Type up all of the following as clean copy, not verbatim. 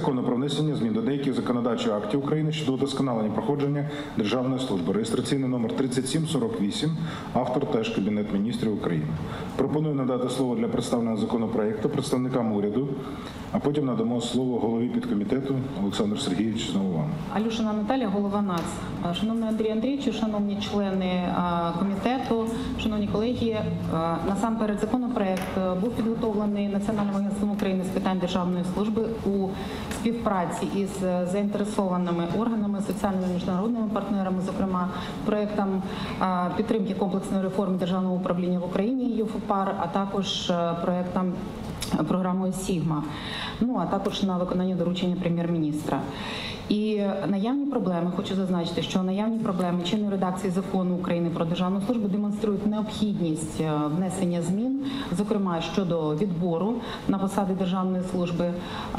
Закону про внесення змін до деяких законодавчих актів України щодо удосконалення проходження державної служби. Реєстраційний номер 3748. Автор теж Кабінет міністрів України. Пропоную надати слово для представлення законопроекту представникам уряду, а потім надамо слово голові підкомітету Олександру Сергійовичу, знову вам. Алюшина Наталія, голова НАЦ. Шановний Андрій Андрійовичу, шановні члени комітету, шановні колеги, насамперед законопроект був підготовлений Національним агентством України з питань державної служби у співпраці із заінтересованими органами, соціальними міжнародними партнерами, зокрема проектом підтримки комплексної реформи державного управління в Україні ЮФОПАР, а також проектом програмою Сігма, а також на виконання доручення прем'єр-міністра. І наявні проблеми, хочу зазначити, що наявні проблеми чинної редакції Закону України про державну службу демонструють необхідність внесення змін, зокрема щодо відбору на посади державної служби,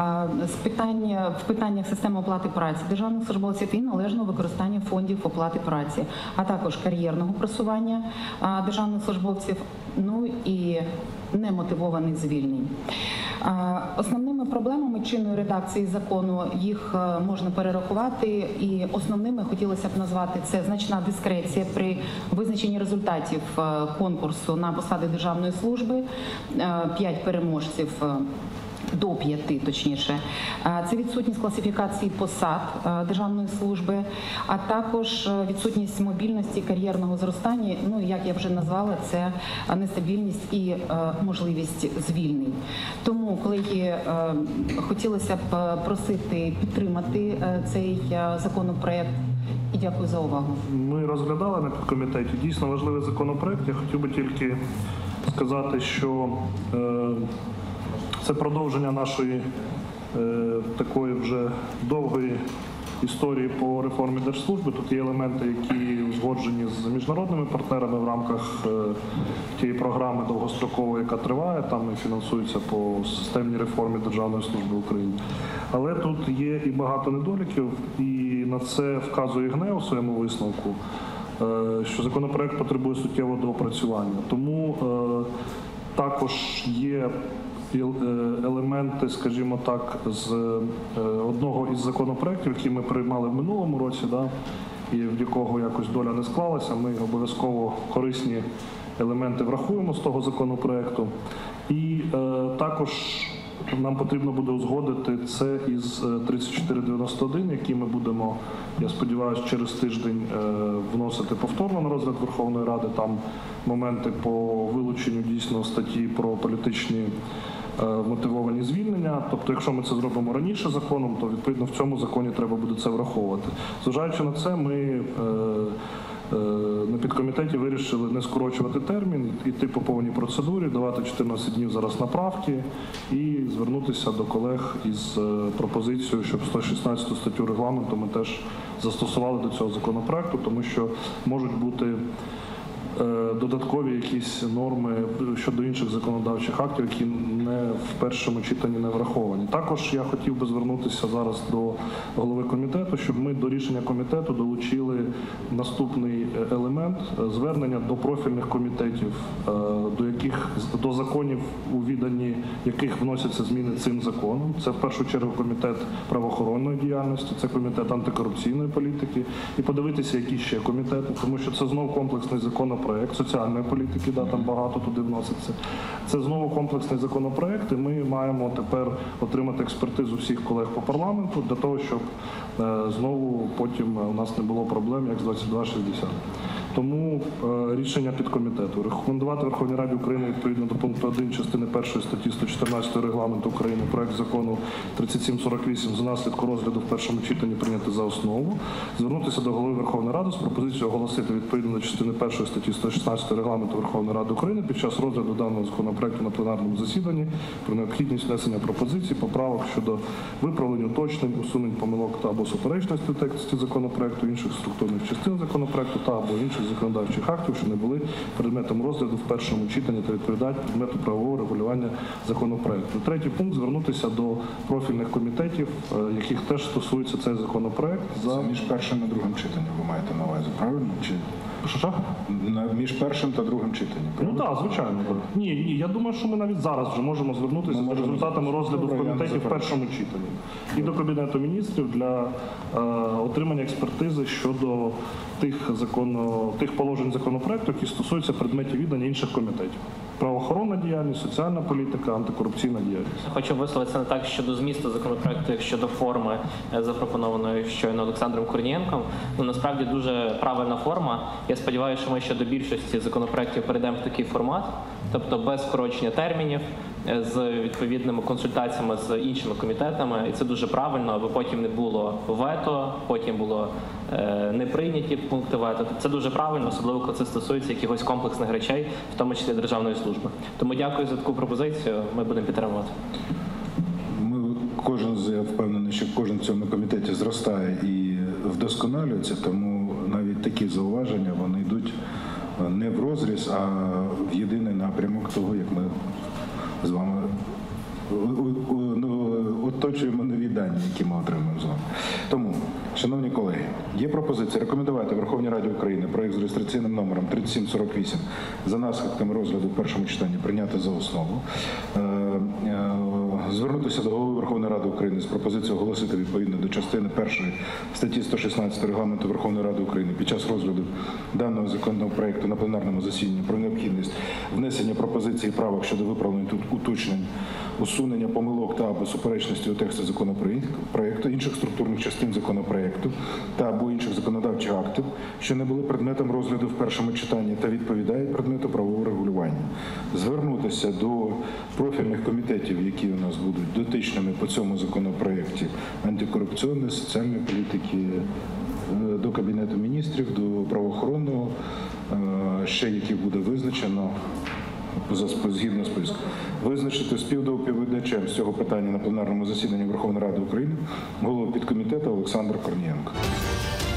в питаннях системи оплати праці державних службовців і належного використання фондів оплати праці, а також кар'єрного просування державних службовців, і немотивованих звільнень. Основними проблемами чинної редакції закону їх можна перерахувати, і основними хотілося б назвати це значна дискреція при визначенні результатів конкурсу на посади державної служби, 5 переможців, до 5, точніше. Це відсутність класифікації посад державної служби, а також відсутність мобільності, кар'єрного зростання, як я вже назвала, це нестабільність і можливість звільнень. Тому, колеги, хотілося б просити підтримати цей законопроект. І дякую за увагу. Ми розглядали на підкомітеті дійсно важливий законопроект. Я хотів би тільки сказати, що це продовження нашої такої вже довгої історії по реформі держслужби. Тут є елементи, які узгоджені з міжнародними партнерами в рамках тієї програми довгострокової, яка триває, там і фінансується по системній реформі державної служби в Україні. Але тут є і багато недоліків, і на це вказує ГНЕУ у своєму висновку, що законопроект потребує суттєвого доопрацювання. Тому також є елементи, скажімо так, з одного із законопроєктів, які ми приймали в минулому році, і в якого якось доля не склалася. Ми обов'язково корисні елементи врахуємо з того законопроєкту. І також нам потрібно буде узгодити це із 3491, який ми будемо, я сподіваюся, через тиждень вносити повторно на розгляд Верховної Ради. Там моменти по вилученню дійсно статті про політичні мотивовані звільнення. Тобто, якщо ми це зробимо раніше законом, то відповідно в цьому законі треба буде це враховувати. Зважаючи на це, ми на підкомітеті вирішили не скорочувати термін, йти по повній процедурі, давати 14 днів зараз на правки і звернутися до колег із пропозицією, щоб 116 статтю регламенту ми теж застосували до цього законопроекту, тому що можуть бути додаткові якісь норми щодо інших законодавчих актів, які в першому читанні не враховані. Також я хотів би звернутися зараз до голови комітету, щоб ми до рішення комітету долучили наступний елемент – звернення до профільних комітетів, до законів, у віданні яких вносяться зміни цим законом. Це в першу чергу комітет правоохоронної діяльності, це комітет антикорупційної політики. І подивитися, які ще комітети, тому що це знову комплексний законопроект соціальної політики, там багато туди вноситься. Це знову комплексний законопроект, і ми маємо тепер отримати експертизу всіх колег по парламенту для того, щоб знову потім у нас не було проблем, як з 2260. Тому рішення підкомітету. Рекомендувати Верховній Раді України відповідно до пункту 1 частини 1 статті 114 Регламенту України проект закону 3748 за наслідку розгляду в першому читанні прийняти за основу. Звернутися до голови Верховної Ради з пропозицією оголосити відповідно до частини 1 статті 116 Регламенту Верховної Ради України під час розгляду даного законопроекту на пленарному засіданні про необхідність внесення пропозицій, поправок щодо виправлень, уточнень, усунень помилок та або суперечностей в тексті законопроекту, інших структурних частин законопроекту та або інших законодавчих актів, що не були предметом розгляду в першому читанні та відповідають предмету правового регулювання законопроекту. Третій пункт – звернутися до профільних комітетів, яких теж стосується цей законопроект. Це між першим і другим читанням ви маєте на увазі, правильно? Чи Що? між першим та другим читанням? Ну так, звичайно. Так. Ні, я думаю, що ми навіть зараз вже можемо звернутися за результатами розгляду в комітеті в першому читанні і до Кабінету міністрів для отримання експертизи щодо тих положень законопроекту, які стосуються предметів відання інших комітетів. Правоохоронна діяльність, соціальна політика, антикорупційна діяльність. Хочу висловитися не так щодо змісту законопроекту, як щодо форми, запропонованої щойно Олександром Корнієнком. Ну, насправді дуже правильна форма. Я сподіваюся, що ми ще до більшості законопроектів перейдемо в такий формат, тобто без скорочення термінів, з відповідними консультаціями з іншими комітетами. І це дуже правильно, аби потім не було вето, потім було не прийняті пункти вето. Це дуже правильно, особливо коли це стосується якихось комплексних речей, в тому числі державної служби. Тому дякую за таку пропозицію, ми будемо підтримувати. Я впевнений, що кожен в цьому комітеті зростає і вдосконалюється, тому навіть такі зауваження, вони йдуть не в розріз, а в єдиний напрямок того, як ми з вами оточуємо нові дані, які ми отримуємо з вами. Тому, шановні колеги, є пропозиція рекомендувати Верховній Раді України проект з реєстраційним номером 3748 за наслідками розгляду в першому читанні прийняти за основу. Звернутися до Голови Верховної Ради України з пропозицією оголосити відповідно до частини 1 статті 116 Регламенту Верховної Ради України під час розгляду даного законопроекту на пленарному засіданні про необхідність внесення пропозицій і правок щодо виправлень уточнень, усунення помилок та або суперечності у тексті законопроекту, інших структурних частин законопроекту та або інших законодавчих актів, що не були предметом розгляду в першому читанні та відповідають предмету правового регулювання. Звернутися до профільних комітетів, які у нас будуть дотичними по цьому законопроекті, антикорупційної, соціальної політики, до Кабінету міністрів, до правоохоронного, ще яких буде визначено згідно списку. Визначити співдоповідачем з цього питання на пленарному засіданні Верховної Ради України голову підкомітету Олександра Корнієнка.